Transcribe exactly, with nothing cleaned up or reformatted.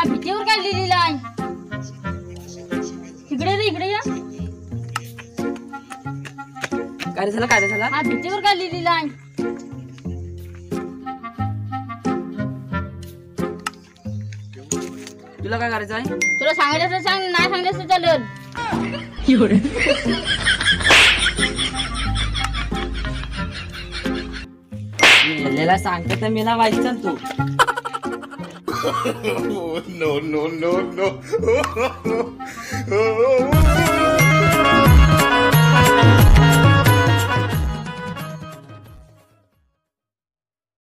हा भीतीवर काय लिहिलेलं आहे? इकडे रे इकडे या. काय झालं काय झालं? हा भीतीवर काय लिहिलेलं आहे? तुला काय करायचं आहे? तुला सांगायचं सांग, नाही सांगायचं चालेल. मेलेला सांगतो तर मेला वाईच तू. no, no, no, no.